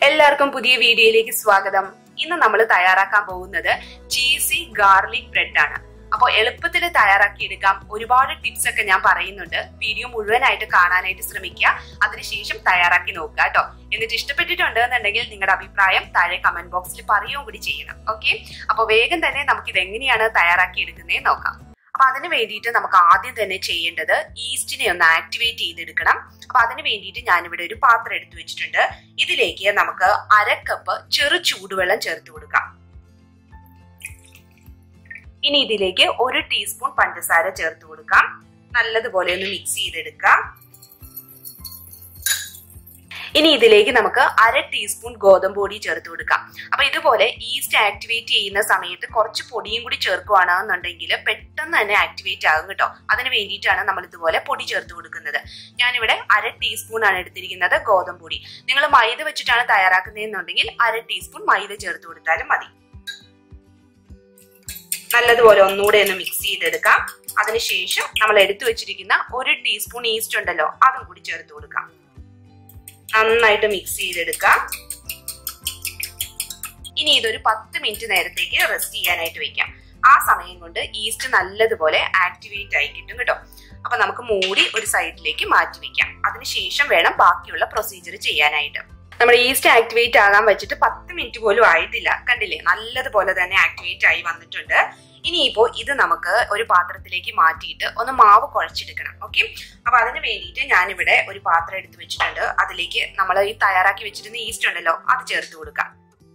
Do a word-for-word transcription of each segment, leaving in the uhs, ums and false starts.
എല്ലാവർക്കും പുതിയ വീഡിയോയിലേക്ക് സ്വാഗതം. ഇന്ന് നമ്മൾ തയ്യാറാക്കാൻ പോകുന്നത് ചീസി ഗാർലിക് ബ്രെഡ് ആണ്. അപ്പോൾ എളുപ്പത്തിൽ തയ്യാറാക്കി എടുക്കാം. ഒരുപാട് ടിപ്സ് ഒക്കെ ഞാൻ പറയുന്നുണ്ട്. വീഡിയോ മുഴുവനായിട്ട് കാണാനായിട്ട് ശ്രമിക്കുക. അതിനുശേഷം തയ്യാറാക്കി നോക്കുക കേട്ടോ. എന്നിട്ട് ഇഷ്ടപ്പെട്ടിട്ടുണ്ട് എന്നുണ്ടെങ്കിൽ നിങ്ങളുടെ അഭിപ്രായം താഴെ കമന്റ് ബോക്സിൽ പറയുകയും കൂടി ചെയ്യണം. ഓക്കെ, അപ്പോൾ വേഗം തന്നെ നമുക്ക് ഇത് എങ്ങനെയാണ് തയ്യാറാക്കി എടുക്കുന്നത് നോക്കാം. അപ്പൊ അതിന് വേണ്ടിയിട്ട് നമുക്ക് ആദ്യം തന്നെ ചെയ്യേണ്ടത് ഈസ്റ്റിനെ ഒന്ന് ആക്ടിവേറ്റ് ചെയ്തെടുക്കണം. അപ്പൊ അതിന് വേണ്ടിയിട്ട് ഞാനിവിടെ ഒരു പാത്രം എടുത്തു വെച്ചിട്ടുണ്ട്. ഇതിലേക്ക് നമുക്ക് അര കപ്പ് ചെറു ചൂടുവെള്ളം ചേർത്ത് കൊടുക്കാം. ഇനി ഇതിലേക്ക് ഒരു ടീസ്പൂൺ പഞ്ചസാര ചേർത്ത് കൊടുക്കാം. നല്ലതുപോലെ ഒന്ന് മിക്സ് ചെയ്തെടുക്കാം. ഇനി ഇതിലേക്ക് നമുക്ക് അര ടീസ്പൂൺ ഗോതമ്പ് പൊടി ചേർത്ത് കൊടുക്കാം. അപ്പൊ ഇതുപോലെ ഈസ്റ്റ് ആക്ടിവേറ്റ് ചെയ്യുന്ന സമയത്ത് കുറച്ച് പൊടിയും കൂടി ചേർക്കുകയാണെന്നുണ്ടെങ്കിൽ പെട്ടെന്ന് തന്നെ ആക്ടിവേറ്റ് ആകും കേട്ടോ. അതിന് വേണ്ടിയിട്ടാണ് നമ്മൾ ഇതുപോലെ പൊടി ചേർത്ത് കൊടുക്കുന്നത്. ഞാനിവിടെ അര ടീസ്പൂൺ ആണ് എടുത്തിരിക്കുന്നത് ഗോതമ്പ് പൊടി. നിങ്ങൾ മൈദ വെച്ചിട്ടാണ് തയ്യാറാക്കുന്നതെന്നുണ്ടെങ്കിൽ അര ടീസ്പൂൺ മൈദ ചേർത്ത് കൊടുത്താലും മതി. നല്ലതുപോലെ ഒന്നുകൂടെ ഒന്ന് മിക്സ് ചെയ്തെടുക്കാം. അതിനുശേഷം നമ്മൾ എടുത്തു വെച്ചിരിക്കുന്ന ഒരു ടീസ്പൂൺ ഈസ്റ്റ് ഉണ്ടല്ലോ, അതും കൂടി ചേർത്ത് കൊടുക്കാം. നന്നായിട്ട് മിക്സ് ചെയ്തെടുക്കാം. ഇനി ഇതൊരു പത്ത് മിനിറ്റ് നേരത്തേക്ക് റെസ്റ്റ് ചെയ്യാനായിട്ട് വെക്കാം. ആ സമയം കൊണ്ട് ഈസ്റ്റ് നല്ലതുപോലെ ആക്ടിവേറ്റ് ആയി കിട്ടും കേട്ടോ. അപ്പൊ നമുക്ക് മൂടി ഒരു സൈഡിലേക്ക് മാറ്റി വെക്കാം. അതിനുശേഷം വേണം ബാക്കിയുള്ള പ്രൊസീജിയർ ചെയ്യാനായിട്ട്. നമ്മുടെ ഈസ്റ്റ് ആക്ടിവേറ്റ് ആകാൻ വെച്ചിട്ട് പത്ത് മിനിറ്റ് പോലും ആയിട്ടില്ല. കണ്ടില്ലേ, നല്ലതുപോലെ തന്നെ ആക്ടിവേറ്റ് ആയി വന്നിട്ടുണ്ട്. ഇനിയിപ്പോ ഇത് നമുക്ക് ഒരു പാത്രത്തിലേക്ക് മാറ്റിയിട്ട് ഒന്ന് മാവ് കുഴച്ചെടുക്കണം. ഓക്കെ, അപ്പൊ അതിന് വേണ്ടിയിട്ട് ഞാനിവിടെ ഒരു പാത്രം എടുത്ത് വെച്ചിട്ടുണ്ട്. അതിലേക്ക് നമ്മൾ ഈ തയ്യാറാക്കി വെച്ചിരുന്ന ഈസ്റ്റ് ഉണ്ടല്ലോ, അത് ചേർത്ത് കൊടുക്കാം.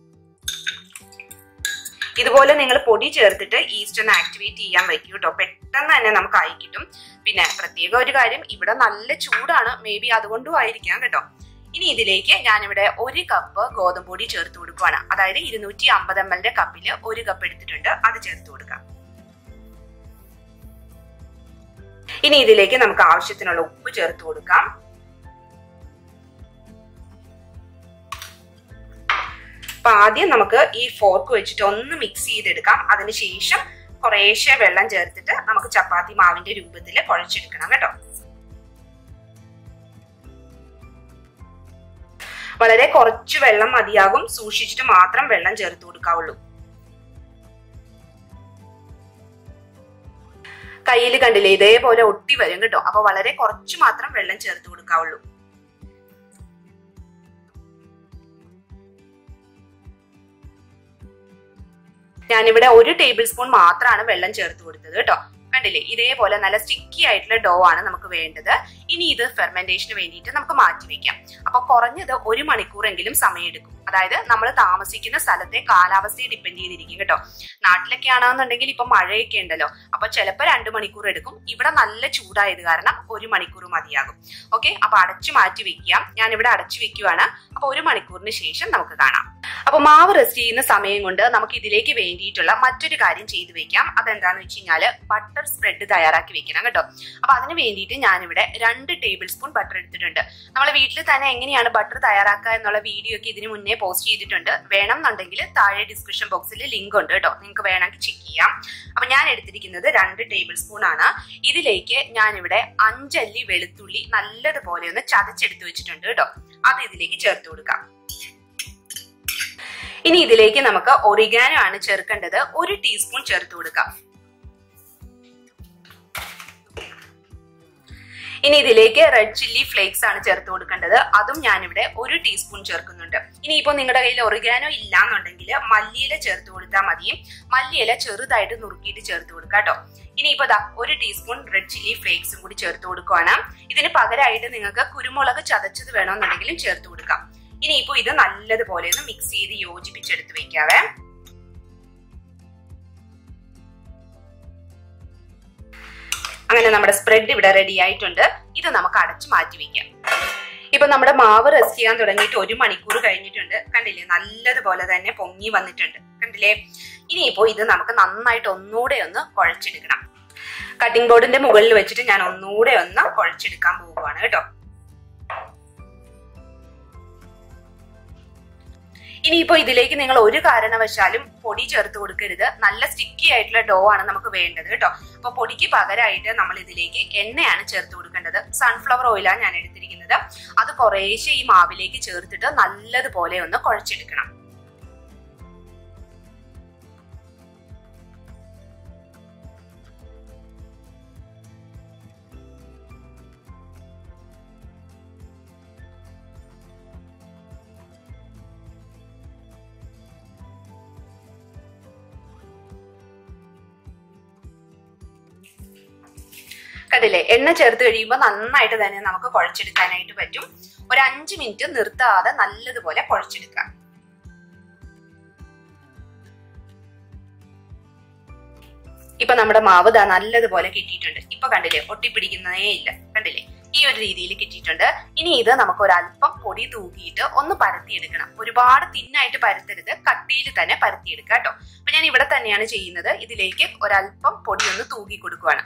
ഇതുപോലെ നിങ്ങൾ പൊടി ചേർത്തിട്ട് ഈസ്റ്റ് ഒന്ന് ആക്ടിവേറ്റ് ചെയ്യാൻ വയ്ക്കും കേട്ടോ. പെട്ടെന്ന് തന്നെ നമുക്ക് ആയി കിട്ടും. പിന്നെ പ്രത്യേക ഒരു കാര്യം, ഇവിടെ നല്ല ചൂടാണ്, മേ ബി അതുകൊണ്ടും ആയിരിക്കാം കേട്ടോ. ഇനി ഇതിലേക്ക് ഞാനിവിടെ ഒരു കപ്പ് ഗോതമ്പ് പൊടി ചേർത്ത് കൊടുക്കുവാണ്. അതായത് ഇരുന്നൂറ്റി അമ്പത് എം എല്ലിന്റെ കപ്പില് ഒരു കപ്പ് എടുത്തിട്ടുണ്ട്, അത് ചേർത്ത് കൊടുക്കാം. ഇനി ഇതിലേക്ക് നമുക്ക് ആവശ്യത്തിനുള്ള ഉപ്പ് ചേർത്ത് കൊടുക്കാം. അപ്പൊ ആദ്യം നമുക്ക് ഈ ഫോർക്ക് വെച്ചിട്ട് ഒന്ന് മിക്സ് ചെയ്തെടുക്കാം. അതിനുശേഷം കുറേശ്ശെ വെള്ളം ചേർത്തിട്ട് നമുക്ക് ചപ്പാത്തി മാവിന്റെ രൂപത്തിൽ കുഴച്ചെടുക്കണം കേട്ടോ. വളരെ കുറച്ച് വെള്ളം മതിയാകും. സൂക്ഷിച്ചിട്ട് മാത്രം വെള്ളം ചേർത്ത് കൊടുക്കാവുള്ളൂ. കയ്യിൽ കണ്ടില്ലേ, ഇതേപോലെ ഒട്ടി വരും കേട്ടോ. അപ്പൊ വളരെ കുറച്ച് മാത്രം വെള്ളം ചേർത്ത് കൊടുക്കാവുള്ളൂ. ഞാനിവിടെ ഒരു ടേബിൾ സ്പൂൺ മാത്രമാണ് വെള്ളം ചേർത്ത് കൊടുത്തത് കേട്ടോ. കണ്ടില്ലേ, ഇതേപോലെ നല്ല സ്റ്റിക്കി ആയിട്ടുള്ള ഡോ ആണ് നമുക്ക് വേണ്ടത്. ഇനി ഇത് ഫെർമെന്റേഷന് വേണ്ടിയിട്ട് നമുക്ക് മാറ്റി വെക്കാം. അപ്പൊ കുറഞ്ഞത് ഒരു മണിക്കൂറെങ്കിലും സമയം എടുക്കും. അതായത് നമ്മൾ താമസിക്കുന്ന സ്ഥലത്തെ കാലാവസ്ഥയെ ഡിപ്പെൻഡ് ചെയ്തിരിക്കും കേട്ടോ. നാട്ടിലൊക്കെ ആണെന്നുണ്ടെങ്കിൽ ഇപ്പൊ മഴയൊക്കെ ഉണ്ടല്ലോ, അപ്പൊ ചിലപ്പോൾ രണ്ടു മണിക്കൂർ എടുക്കും. ഇവിടെ നല്ല ചൂടായത് കാരണം ഒരു മണിക്കൂർ മതിയാകും. ഓക്കെ, അപ്പൊ അടച്ചു മാറ്റി വെക്കാം. ഞാൻ ഇവിടെ അടച്ചു വെക്കുവാണ്. അപ്പൊ ഒരു മണിക്കൂറിന് ശേഷം നമുക്ക് കാണാം. അപ്പൊ മാവ് റെസ്റ്റ് ചെയ്യുന്ന സമയം കൊണ്ട് നമുക്ക് ഇതിലേക്ക് വേണ്ടിയിട്ടുള്ള മറ്റൊരു കാര്യം ചെയ്തു വെക്കാം. അതെന്താന്ന് വെച്ച് കഴിഞ്ഞാല് ബട്ടർ സ്പ്രെഡ് തയ്യാറാക്കി വെക്കണം കേട്ടോ. അപ്പൊ അതിന് വേണ്ടിയിട്ട് ഞാനിവിടെ രണ്ട് ടേബിൾ സ്പൂൺ ബട്ടർ എടുത്തിട്ടുണ്ട്. നമ്മളെ വീട്ടിൽ തന്നെ എങ്ങനെയാണ് ബട്ടർ തയ്യാറാക്കുക എന്നുള്ള വീഡിയോ ഒക്കെ ഇതിന് മുന്നേ പോസ്റ്റ് ചെയ്തിട്ടുണ്ട്. വേണം എന്നുണ്ടെങ്കിൽ താഴെ ഡിസ്ക്രിപ്ഷൻ ബോക്സിൽ ലിങ്ക് ഉണ്ട് കേട്ടോ, നിങ്ങൾക്ക് വേണമെങ്കിൽ ചെക്ക് ചെയ്യാം. അപ്പൊ ഞാൻ എടുത്തിരിക്കുന്നത് രണ്ട് ടേബിൾ സ്പൂൺ ആണ്. ഇതിലേക്ക് ഞാനിവിടെ അഞ്ചല്ലി വെളുത്തുള്ളി നല്ലതുപോലെ ഒന്ന് ചതച്ചെടുത്ത് വെച്ചിട്ടുണ്ട് കേട്ടോ. അത് ഇതിലേക്ക് ചേർത്ത് കൊടുക്കാം. ഇനി ഇതിലേക്ക് നമുക്ക് ഒറിഗാനോ ആണ് ചേർക്കേണ്ടത്. ഒരു ടീസ്പൂൺ ചേർത്ത് കൊടുക്കാം. ഇനി ഇതിലേക്ക് റെഡ് ചില്ലി ഫ്ലേക്സ് ആണ് ചേർത്ത് കൊടുക്കേണ്ടത്. അതും ഞാനിവിടെ ഒരു ടീസ്പൂൺ ചേർക്കുന്നുണ്ട്. ഇനിയിപ്പോ നിങ്ങളുടെ കയ്യിൽ ഒറിഗാനോ ഇല്ലാന്നുണ്ടെങ്കിൽ മല്ലിയില ചേർത്ത് കൊടുത്താൽ മതിയും. മല്ലിയില ചെറുതായിട്ട് നുറുക്കിയിട്ട് ചേർത്ത് കൊടുക്കാം കേട്ടോ. ഇനിയിപ്പോ ദാ ഒരു ടീസ്പൂൺ റെഡ് ചില്ലി ഫ്ലേക്സും കൂടി ചേർത്ത് കൊടുക്കുവാണ്. ഇതിന് പകരമായിട്ട് നിങ്ങൾക്ക് കുരുമുളക് ചതച്ചത് വേണമെന്നുണ്ടെങ്കിലും ചേർത്ത് കൊടുക്കാം. ഇനിയിപ്പോ ഇത് നല്ലതുപോലെ ഒന്ന് മിക്സ് ചെയ്ത് യോജിപ്പിച്ചെടുത്ത് വെക്കാവേ. അങ്ങനെ നമ്മുടെ സ്പ്രെഡ് ഇവിടെ റെഡി ആയിട്ടുണ്ട്. ഇത് നമുക്ക് അടച്ചു മാറ്റി വെക്കാം. ഇപ്പൊ നമ്മുടെ മാവ് റെസ്റ്റ് ചെയ്യാൻ തുടങ്ങിയിട്ട് ഒരു മണിക്കൂർ കഴിഞ്ഞിട്ടുണ്ട്. കണ്ടില്ലേ, നല്ലതുപോലെ തന്നെ പൊങ്ങി വന്നിട്ടുണ്ട്. കണ്ടില്ലേ, ഇനിയിപ്പോ ഇത് നമുക്ക് നന്നായിട്ട് ഒന്നുകൂടെ ഒന്ന് കുഴച്ചെടുക്കണം. കട്ടിംഗ് ബോർഡിന്റെ മുകളിൽ വെച്ചിട്ട് ഞാൻ ഒന്നുകൂടെ ഒന്ന് കുഴച്ചെടുക്കാൻ പോവുകയാണ് കേട്ടോ. ഇനിയിപ്പോ ഇതിലേക്ക് നിങ്ങൾ ഒരു കാരണവശാലും പൊടി ചേർത്ത് കൊടുക്കരുത്. നല്ല സ്റ്റിക്കി ആയിട്ടുള്ള ഡോ ആണ് നമുക്ക് വേണ്ടത് കേട്ടോ. അപ്പൊ പൊടിക്ക് പകരമായിട്ട് നമ്മൾ ഇതിലേക്ക് എണ്ണയാണ് ചേർത്ത് കൊടുക്കേണ്ടത്. സൺഫ്ലവർ ഓയിലാണ് ഞാൻ എടുത്തിരിക്കുന്നത്. ചെയ്യുന്നത്. അത് കുറേശ്ശെ ഈ മാവിലേക്ക് ചേർത്തിട്ട് നല്ലതുപോലെ ഒന്ന് കുഴച്ചെടുക്കണം. കണ്ടില്ലേ, എണ്ണ ചേർത്ത് കഴിയുമ്പോൾ നന്നായിട്ട് തന്നെ നമുക്ക് കുഴച്ചെടുക്കാനായിട്ട് പറ്റും. ഒരു അഞ്ച് മിനിറ്റ് നിർത്താതെ നല്ലതുപോലെ കുഴച്ചെടുക്കാം. ഇപ്പൊ നമ്മുടെ മാവ് ദാ നല്ലതുപോലെ കിട്ടിയിട്ടുണ്ട്. ഇപ്പൊ കണ്ടില്ലേ, ഒട്ടിപ്പിടിക്കുന്നതേ ഇല്ല. കണ്ടില്ലേ, ഈ ഒരു രീതിയിൽ കിട്ടിയിട്ടുണ്ട്. ഇനി ഇത് നമുക്ക് ഒരല്പം പൊടി തൂക്കിയിട്ട് ഒന്ന് പരത്തിയെടുക്കണം. ഒരുപാട് തിന്നായിട്ട് പരത്തരുത്, കട്ടിയിൽ തന്നെ പരത്തിയെടുക്കുക കേട്ടോ. അപ്പൊ ഞാൻ ഇവിടെ തന്നെയാണ് ചെയ്യുന്നത്. ഇതിലേക്ക് ഒരല്പം പൊടി ഒന്ന് തൂക്കി കൊടുക്കുവാണ്.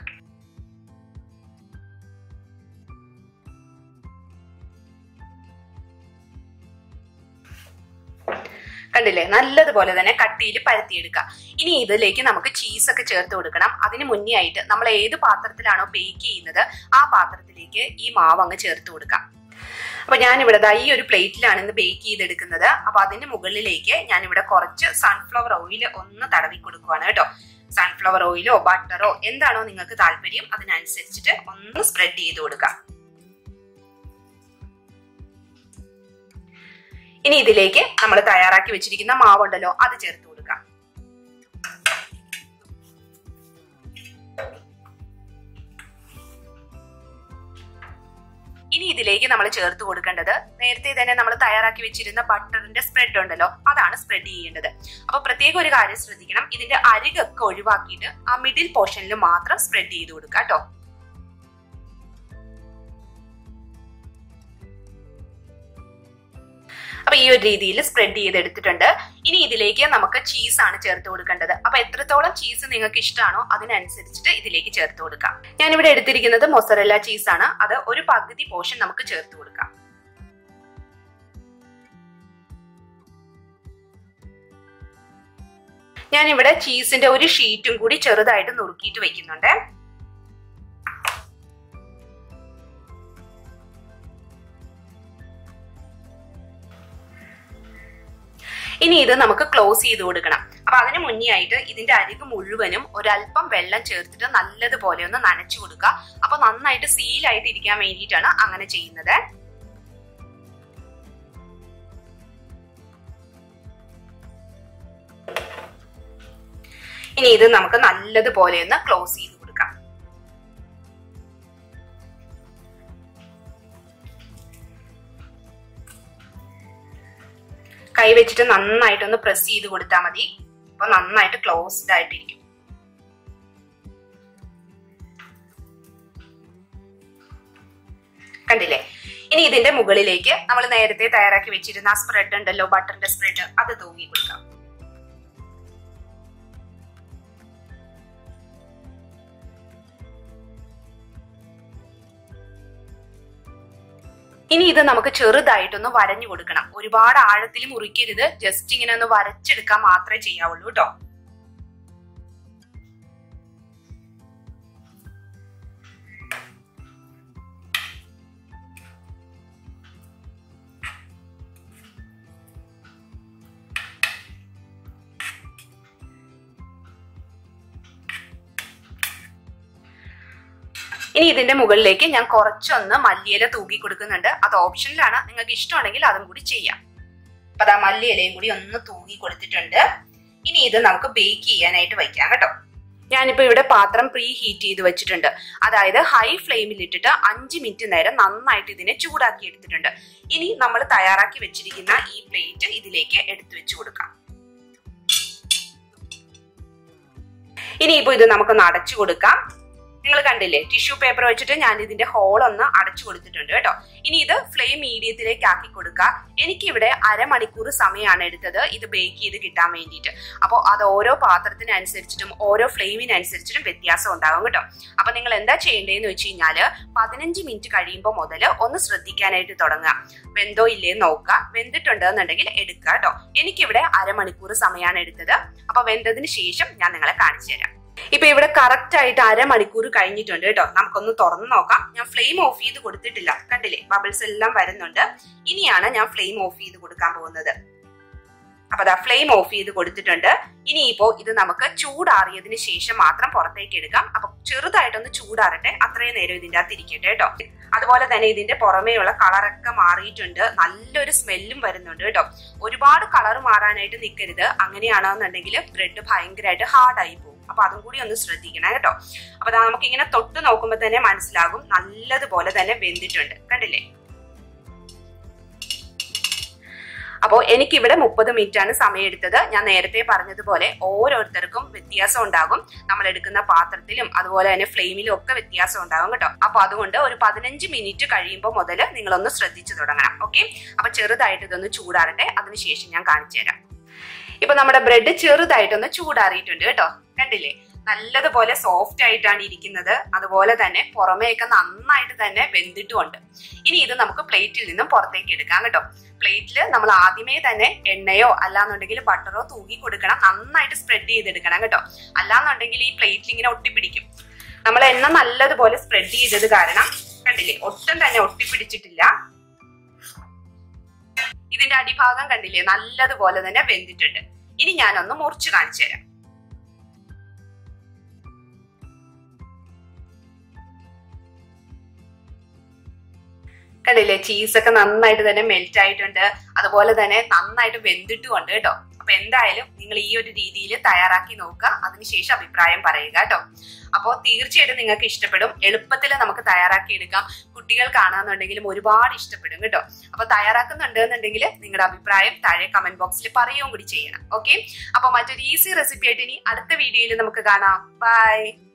കണ്ടില്ലേ, നല്ലതുപോലെ തന്നെ കട്ടിയിൽ പരത്തിയെടുക്കാം. ഇനി ഇതിലേക്ക് നമുക്ക് ചീസൊക്കെ ചേർത്ത് കൊടുക്കണം. അതിന് മുന്നേ ആയിട്ട് നമ്മൾ ഏത് പാത്രത്തിലാണോ ബേക്ക് ചെയ്യുന്നത് ആ പാത്രത്തിലേക്ക് ഈ മാവ് അങ്ങ് ചേർത്ത് കൊടുക്കാം. അപ്പൊ ഞാനിവിടെ ഈ ഒരു പ്ലേറ്റിലാണ് ഇന്ന് ബേക്ക് ചെയ്തെടുക്കുന്നത്. അപ്പൊ അതിന് മുകളിലേക്ക് ഞാനിവിടെ കുറച്ച് സൺഫ്ലവർ ഓയിൽ ഒന്ന് തടവി കൊടുക്കുവാണ് കേട്ടോ. സൺഫ്ലവർ ഓയിലോ ബട്ടറോ എന്താണോ നിങ്ങൾക്ക് താല്പര്യം അതിനനുസരിച്ചിട്ട് ഒന്ന് സ്പ്രെഡ് ചെയ്ത് കൊടുക്കാം. ഇനി ഇതിലേക്ക് നമ്മൾ തയ്യാറാക്കി വെച്ചിരിക്കുന്ന മാവുണ്ടല്ലോ അത് ചേർത്ത് കൊടുക്കാം. ഇനി ഇതിലേക്ക് നമ്മൾ ചേർത്ത് കൊടുക്കേണ്ടത് നേരത്തെ തന്നെ നമ്മൾ തയ്യാറാക്കി വെച്ചിരുന്ന ബട്ടറിന്റെ സ്പ്രെഡ് ഉണ്ടല്ലോ, അതാണ് സ്പ്രെഡ് ചെയ്യേണ്ടത്. അപ്പൊ പ്രത്യേക ഒരു കാര്യം ശ്രദ്ധിക്കണം, ഇതിന്റെ അരികൊക്കെ ഒഴിവാക്കിയിട്ട് ആ മിഡിൽ പോർഷനിൽ മാത്രം സ്പ്രെഡ് ചെയ്ത് കൊടുക്കുക കേട്ടോ. അപ്പൊ ഈ ഒരു രീതിയിൽ സ്പ്രെഡ് ചെയ്തെടുത്തിട്ടുണ്ട്. ഇനി ഇതിലേക്ക് നമുക്ക് ചീസാണ് ചേർത്ത് കൊടുക്കേണ്ടത്. അപ്പൊ എത്രത്തോളം ചീസ് നിങ്ങൾക്ക് ഇഷ്ടമാണോ അതിനനുസരിച്ചിട്ട് ഇതിലേക്ക് ചേർത്ത് കൊടുക്കാം. ഞാനിവിടെ എടുത്തിരിക്കുന്നത് മൊസറല്ല ചീസാണ്. അത് ഒരു പകുതി പോർഷൻ നമുക്ക് ചേർത്ത് കൊടുക്കാം. ഞാനിവിടെ ചീസിന്റെ ഒരു ഷീറ്റും കൂടി ചെറുതായിട്ട് നുറുക്കിയിട്ട് വെക്കുന്നുണ്ട്. ഇനി ഇത് നമുക്ക് ക്ലോസ് ചെയ്ത് കൊടുക്കണം. അപ്പൊ അതിന് മുന്നേ ആയിട്ട് ഇതിന്റെ അരികു മുഴുവനും ഒരല്പം വെള്ളം ചേർത്തിട്ട് നല്ലതുപോലെ ഒന്ന് നനച്ചു കൊടുക്കുക. അപ്പൊ നന്നായിട്ട് സീലായിട്ട് ഇരിക്കാൻ വേണ്ടിയിട്ടാണ് അങ്ങനെ ചെയ്യുന്നത്. ഇനി ഇത് നമുക്ക് നല്ലതുപോലെ ഒന്ന് ക്ലോസ് ചെയ്ത് കൊടുക്കാം. കൈ വെച്ചിട്ട് നന്നായിട്ടൊന്ന് പ്രസ് ചെയ്ത് കൊടുത്താൽ മതി. അപ്പൊ നന്നായിട്ട് ക്ലോസ്ഡ് ആയിട്ടിരിക്കും. കണ്ടില്ലേ? ഇനി ഇതിന്റെ മുകളിലേക്ക് നമ്മൾ നേരത്തെ തയ്യാറാക്കി വെച്ചിരുന്ന ആ സ്പ്രെഡ് ഉണ്ടല്ലോ, ബട്ടറിന്റെ സ്പ്രെഡ്, അത് തൂങ്ങി കൊടുക്കാം. ഇനി ഇത് നമുക്ക് ചെറുതായിട്ടൊന്ന് വരഞ്ഞു കൊടുക്കണം. ഒരുപാട് ആഴത്തിൽ മുറിക്കരുത്, ജസ്റ്റ് ഇങ്ങനെ ഒന്ന് വരച്ചെടുക്കാൻ മാത്രമേ ചെയ്യാവുള്ളൂ കേട്ടോ. ഇനി ഇതിന്റെ മുകളിലേക്ക് ഞാൻ കുറച്ചൊന്ന് മല്ലിയില തൂക്കി കൊടുക്കുന്നുണ്ട്. അത് ഓപ്ഷനിലാണ്, നിങ്ങൾക്ക് ഇഷ്ടമാണെങ്കിൽ അതും കൂടി ചെയ്യാം. അപ്പൊ അതാ മല്ലിയിലയും കൂടി ഒന്ന് തൂക്കി കൊടുത്തിട്ടുണ്ട്. ഇനി ഇത് നമുക്ക് ബേക്ക് ചെയ്യാനായിട്ട് വയ്ക്കാം കേട്ടോ. ഞാനിപ്പോ ഇവിടെ പാത്രം പ്രീ ഹീറ്റ് ചെയ്ത് വെച്ചിട്ടുണ്ട്. അതായത് ഹൈ ഫ്ലെയിമിൽ ഇട്ടിട്ട് അഞ്ച് മിനിറ്റ് നേരം നന്നായിട്ട് ഇതിനെ ചൂടാക്കി എടുത്തിട്ടുണ്ട്. ഇനി നമ്മൾ തയ്യാറാക്കി വെച്ചിരിക്കുന്ന ഈ പ്ലേറ്റ് ഇതിലേക്ക് എടുത്തു വെച്ച് കൊടുക്കാം. ഇനിയിപ്പോ ഇത് നമുക്കൊന്ന് അടച്ചു കൊടുക്കാം. നിങ്ങൾ കണ്ടില്ലേ, ടിഷ്യൂ പേപ്പർ വെച്ചിട്ട് ഞാൻ ഇതിന്റെ ഹോൾ ഒന്ന് അടച്ചു കൊടുത്തിട്ടുണ്ട് കേട്ടോ. ഇനി ഇത് ഫ്ലെയിം മീഡിയത്തിലേക്ക് ആക്കി കൊടുക്കുക. എനിക്കിവിടെ അരമണിക്കൂർ സമയമാണ് എടുത്തത് ഇത് ബേക്ക് ചെയ്ത് കിട്ടാൻ വേണ്ടിയിട്ട്. അപ്പോൾ അത് ഓരോ പാത്രത്തിനനുസരിച്ചിട്ടും ഓരോ ഫ്ലെയിമിനനുസരിച്ചിട്ടും വ്യത്യാസം ഉണ്ടാകും കേട്ടോ. അപ്പൊ നിങ്ങൾ എന്താ ചെയ്യേണ്ടതെന്ന് വെച്ച് കഴിഞ്ഞാല് പതിനഞ്ച് മിനിറ്റ് കഴിയുമ്പോൾ മുതൽ ഒന്ന് ശ്രദ്ധിക്കാനായിട്ട് തുടങ്ങുക. വെന്തോ ഇല്ലേന്ന് നോക്കുക. വെന്തിട്ടുണ്ടെന്നുണ്ടെങ്കിൽ എടുക്കുക കേട്ടോ. എനിക്കിവിടെ അരമണിക്കൂർ സമയമാണ് എടുത്തത്. അപ്പൊ വെന്തതിന് ശേഷം ഞാൻ നിങ്ങളെ കാണിച്ചു തരാം. ഇപ്പൊ ഇവിടെ കറക്റ്റ് ആയിട്ട് അരമണിക്കൂർ കഴിഞ്ഞിട്ടുണ്ട് കേട്ടോ. നമുക്കൊന്ന് തുറന്നു നോക്കാം. ഞാൻ ഫ്ലെയിം ഓഫ് ചെയ്ത് കൊടുത്തിട്ടില്ല, കണ്ടില്ലേ ബബിൾസ് എല്ലാം വരുന്നുണ്ട്. ഇനിയാണ് ഞാൻ ഫ്ലെയിം ഓഫ് ചെയ്ത് കൊടുക്കാൻ പോകുന്നത്. അപ്പൊ അതാ ഫ്ലെയിം ഓഫ് ചെയ്ത് കൊടുത്തിട്ടുണ്ട്. ഇനിയിപ്പോ ഇത് നമുക്ക് ചൂടാറിയതിന് ശേഷം മാത്രം പുറത്തേക്ക് എടുക്കാം. അപ്പൊ ചെറുതായിട്ടൊന്ന് ചൂടാറട്ടെ, അത്രയും നേരം ഇതിന്റെ അകത്ത് ഇരിക്കട്ടെ കേട്ടോ. അതുപോലെ തന്നെ ഇതിന്റെ പുറമേയുള്ള കളറൊക്കെ മാറിയിട്ടുണ്ട്, നല്ലൊരു സ്മെല്ലും വരുന്നുണ്ട് കേട്ടോ. ഒരുപാട് കളർ മാറാനായിട്ട് നിൽക്കരുത്, അങ്ങനെയാണെന്നുണ്ടെങ്കിൽ ബ്രെഡ് ഭയങ്കരമായിട്ട് ഹാർഡായി പോകും. അപ്പൊ അതും കൂടി ഒന്ന് ശ്രദ്ധിക്കണം കേട്ടോ. അപ്പൊ നമുക്ക് ഇങ്ങനെ തൊട്ട് നോക്കുമ്പോൾ തന്നെ മനസ്സിലാകും നല്ലതുപോലെ തന്നെ വെന്തിട്ടുണ്ട്, കണ്ടില്ലേ. അപ്പോൾ എനിക്കിവിടെ മുപ്പത് മിനിറ്റ് ആണ് സമയം എടുത്തത്. ഞാൻ നേരത്തെ പറഞ്ഞതുപോലെ ഓരോരുത്തർക്കും വ്യത്യാസം ഉണ്ടാകും. നമ്മൾ എടുക്കുന്ന പാത്രത്തിലും അതുപോലെ തന്നെ ഫ്ലെയിമിലും ഒക്കെ വ്യത്യാസം ഉണ്ടാകും കേട്ടോ. അപ്പൊ അതുകൊണ്ട് ഒരു പതിനഞ്ച് മിനിറ്റ് കഴിയുമ്പോൾ മുതൽ നിങ്ങളൊന്ന് ശ്രദ്ധിച്ചു തുടങ്ങണം. ഓക്കെ, അപ്പൊ ചെറുതായിട്ട് ഇതൊന്ന് ചൂടാറട്ടെ, അതിനുശേഷം ഞാൻ കാണിച്ചു തരാം. ഇപ്പൊ നമ്മുടെ ബ്രെഡ് ചെറുതായിട്ടൊന്ന് ചൂടാറിയിട്ടുണ്ട് കേട്ടോ, കണ്ടില്ലേ. നല്ലതുപോലെ സോഫ്റ്റ് ആയിട്ടാണ് ഇരിക്കുന്നത്. അതുപോലെ തന്നെ പുറമേയൊക്കെ നന്നായിട്ട് തന്നെ വെന്തിട്ടുമുണ്ട്. ഇനി ഇത് നമുക്ക് പ്ലേറ്റിൽ നിന്നും പുറത്തേക്ക് എടുക്കാം കേട്ടോ. പ്ലേറ്റിൽ നമ്മൾ ആദ്യമേ തന്നെ എണ്ണയോ അല്ലാന്നുണ്ടെങ്കിൽ ബട്ടറോ തൂക്കി കൊടുക്കണം, നന്നായിട്ട് സ്പ്രെഡ് ചെയ്തെടുക്കണം കേട്ടോ. അല്ലാന്നുണ്ടെങ്കിൽ ഈ പ്ലേറ്റിൽ ഇങ്ങനെ ഒട്ടിപ്പിടിക്കും. നമ്മൾ എണ്ണ നല്ലതുപോലെ സ്പ്രെഡ് ചെയ്തത് കാരണം കണ്ടില്ലേ ഒട്ടും തന്നെ ഒട്ടിപ്പിടിച്ചിട്ടില്ല. ഇതിന്റെ അടിഭാഗം കണ്ടില്ലേ നല്ലതുപോലെ തന്നെ വെന്തിട്ടുണ്ട്. ഇനി ഞാനൊന്ന് മുറിച്ച് കാണിച്ചു തരാം. കണ്ടില്ലേ ചീസൊക്കെ നന്നായിട്ട് തന്നെ മെൽറ്റ് ആയിട്ടുണ്ട്, അതുപോലെ തന്നെ നന്നായിട്ട് വെന്തിട്ടുമുണ്ട് കേട്ടോ. അപ്പൊ എന്തായാലും നിങ്ങൾ ഈ ഒരു രീതിയിൽ തയ്യാറാക്കി നോക്കുക, അതിനുശേഷം അഭിപ്രായം പറയുക കേട്ടോ. അപ്പോൾ തീർച്ചയായിട്ടും നിങ്ങൾക്ക് ഇഷ്ടപ്പെടും, എളുപ്പത്തിൽ നമുക്ക് തയ്യാറാക്കി എടുക്കാം. കുട്ടികൾക്കാണെന്നുണ്ടെങ്കിലും ഒരുപാട് ഇഷ്ടപ്പെടും കേട്ടോ. അപ്പൊ തയ്യാറാക്കുന്നുണ്ട് എന്നുണ്ടെങ്കിൽ നിങ്ങളുടെ അഭിപ്രായം താഴെ കമന്റ് ബോക്സിൽ പറയുകയും കൂടി ചെയ്യണം. ഓക്കെ, അപ്പൊ മറ്റൊരു ഈസി റെസിപ്പി ആയിട്ട് ഇനി അടുത്ത വീഡിയോയിൽ നമുക്ക് കാണാം. ബൈ.